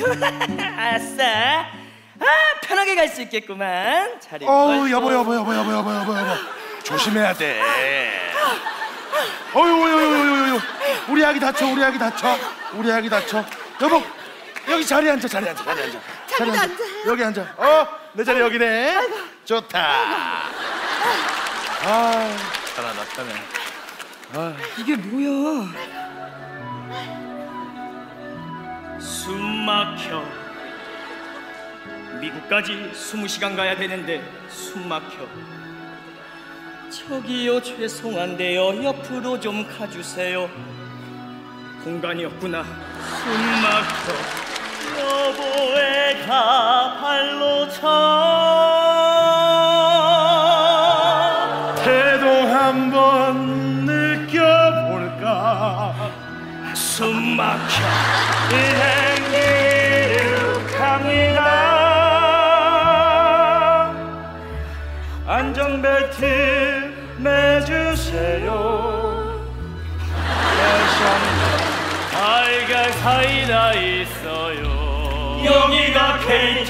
아싸. 편하게 갈 수 있겠구만. 잘 입고. 여보. 조심해야 돼. 어유. 우리 아기 다쳐. 여보, 여기 자리에 앉아. 자리에 앉아. 여기 앉아. 내 자리 여기네. 아이고. 좋다. 편하다. 이게 뭐야? 숨 막혀. 미국까지 20시간 가야 되는데 숨 막혀. 저기요, 죄송한데요, 옆으로 좀 가주세요. 공간이 없구나. 숨 막혀. 여보애가 발로 차. 태동 한번 느껴볼까. 숨 막혀. 일행길 갑니다. 안전벨트 매주세요. 달걀 사이다 있어요. 여기가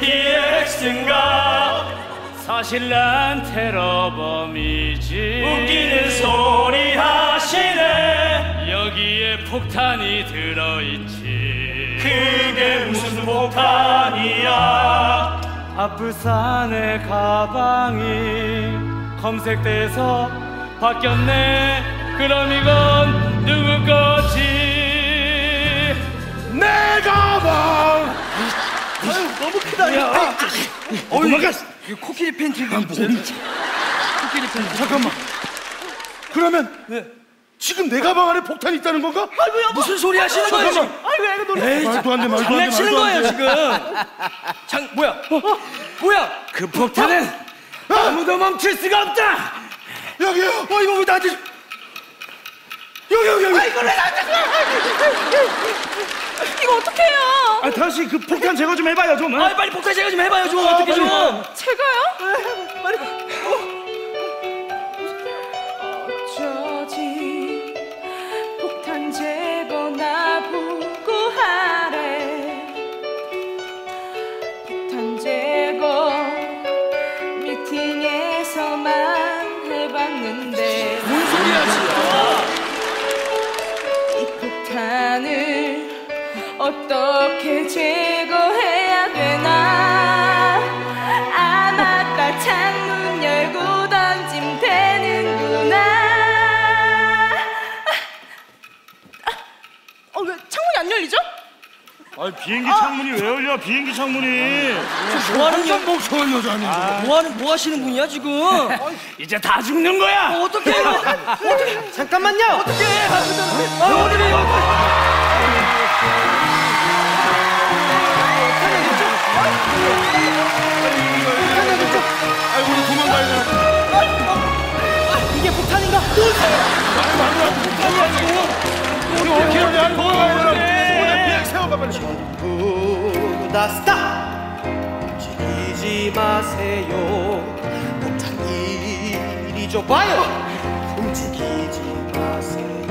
KTX인가? 사실 난 테러범이지. 웃기는 소리 하시네. 여기에 폭탄이 들어있지. 그게 무슨 폭탄이야? 아프산의 가방이 검색돼서 바뀌었네. 그럼 이건 누구 거지? 내 가방. 너무 크다. 야, 도망가. 이거 코끼리 팬티가 코끼리 팬티. 잠깐만. 그러면 지금 내 가방 안에 폭탄이 있다는 건가? 아이고, 야, 무슨 소리 하시는 거예요 지금? 아이고, 애가 놀래. 말도 안 돼. 장난치는 거예요 지금. 뭐야? 뭐야? 그 폭탄은 아무도 멈출 수가 없다. 여기요. 이거 왜 나한테? 여기. 이걸 왜 나한테? 이거 어떡해요? 다시 그 폭탄 제거 좀 해봐요 좀. 빨리 폭탄 제거 좀 해봐요 좀. 어떻게 좀. 제가요? 빨리. 어쩌지 폭탄 제거나 보고하래. 폭탄 제거 미팅에서만 해봤는데 뭔 소리야 진짜. 이 폭탄을 어떻게 제거해야 되나. 맞다. 창문 열고 던지면 되는구나. 왜 창문이 안 열리죠? 비행기 창문이 왜 열려? 비행기 창문이. 뭐 하는 여 멍청한 여자 아니야. 뭐 하시는 분이야 지금? 이제 다 죽는 거야. 어떻게? 잠깐만요. 어떻게? 어디래? 우리 도망가야 돼. 이게 폭탄인가? 폭탄이야 지금. 우리 어떻게 해야 돼? 도망가야 돼. 비행 세워봐 빨리. 전부 다 스탑! 움직이지 마세요. 폭탄이 이리 줘봐요. 움직이지 마세요.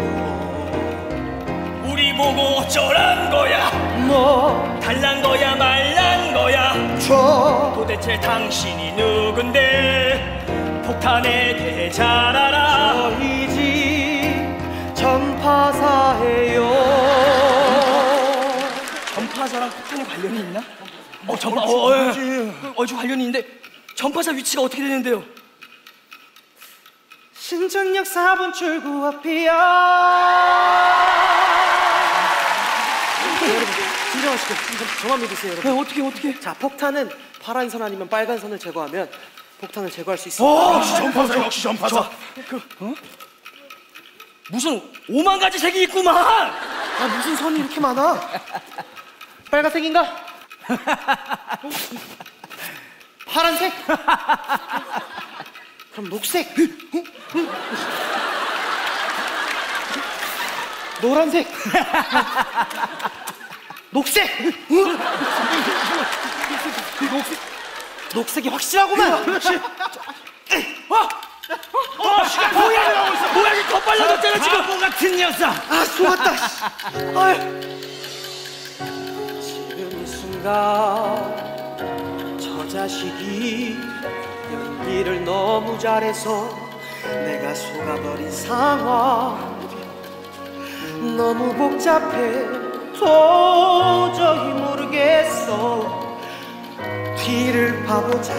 우리 보고 어쩌란 거야? 뭐 달란 거야 말란 거야? 도대체 당신이 누군데 폭탄에 대해 잘 알아? 저희지 전파사예요. 전파사랑 폭탄에 관련이 있나? 전파 좀 관련이 있는데 전파사 위치가 어떻게 되는데요? 신정역 4번 출구 앞이야. 여러분 진정하시고 저만 믿으세요 여러분. 어떻게? 자, 폭탄은 파란 선 아니면 빨간 선을 제거하면 폭탄을 제거할 수 있습니다. 역시 전파사. 무슨 5만 가지 색이 있구만. 무슨 선이 이렇게 많아? 빨간색인가? 파란색? 그럼 녹색? 노란색? 녹색? 녹색이 확실하구만. 그렇지. 시간 뭐야? 이게 더 빨라졌잖아 지금. 바보 같은 녀석. 속았다. 지금 이 순간 아닌가. 저 자식이 연기를 너무 잘해서 내가 속아버린 상황. 너무 복잡해 도저히 모르겠어. 뒤를 봐보자.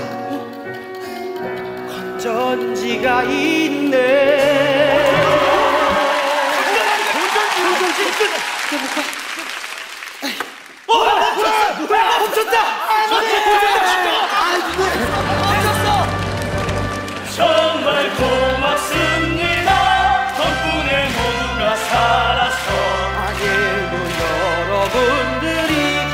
건전지가 있네. 정말 고맙습니다. 덕분에 모두가 살았어. 아예도 여러분들이 절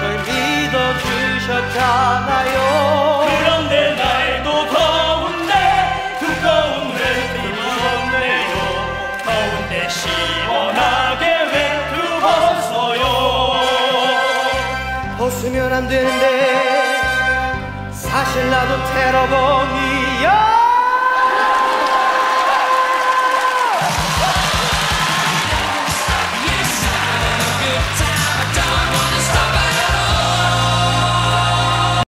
믿어주셨잖아요. 그런데 날도 더운데 두꺼운 외투 없네요. 더운데 시원하게 외투 벗어요. 벗으면 안 되는데 사실 나도 테러범이야.